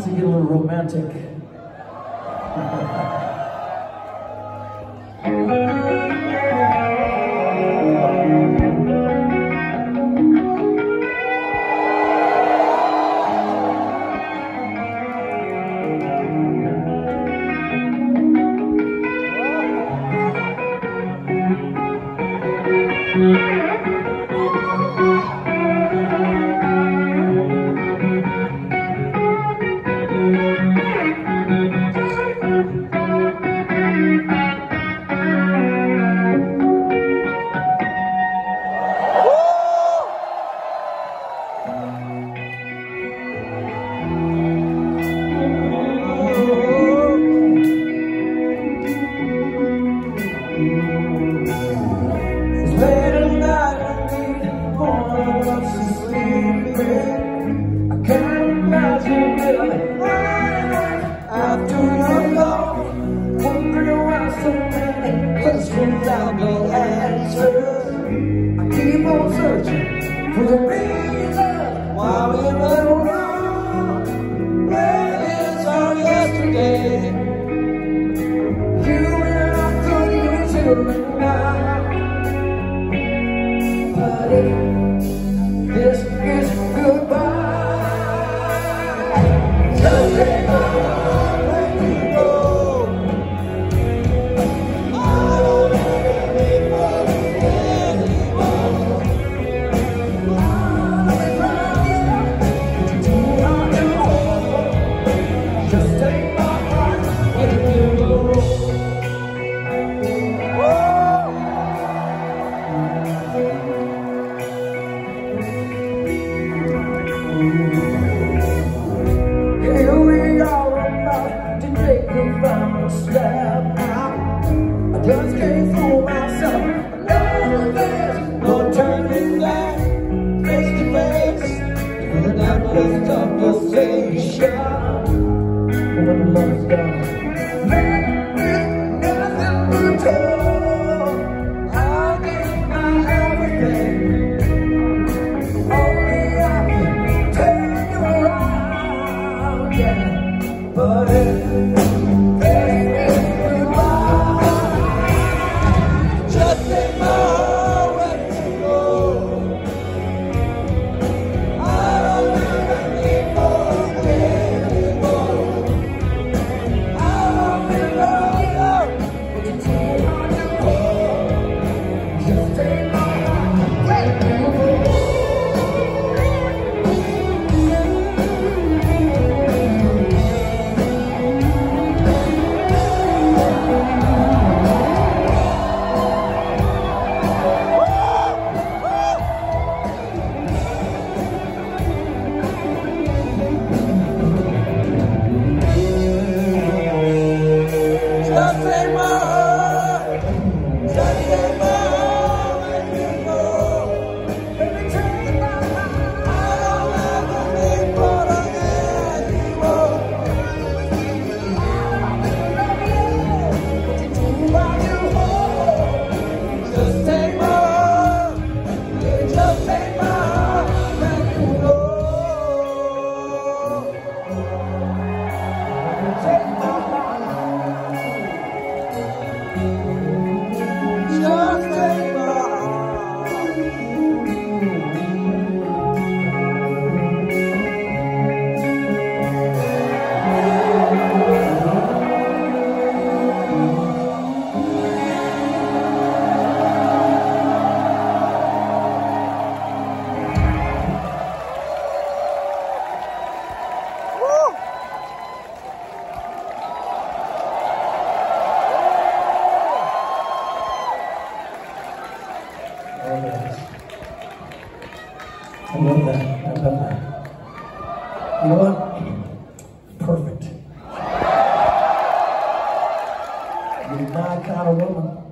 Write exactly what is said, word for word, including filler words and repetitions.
to get a little romantic. Without no answers, I keep on searching for the reason why we went wrong. Where is our yesterday? You and I could use it now, but if this is goodbye, just take my heart, let me go. Here we are about to take the final step out. I just can't fool myself. I know there's no turning back. Face to face with an endless conversation. When the love's gone, there is nothing to tell. I'll give my everything. But if there is goodbye, just take my heart, let me go. I don't ever need more anymore. I don't belong now, but it's too hard to hold. Just take my heart, let me go. I love that. I love that. You know what? Perfect. You're my kind of woman.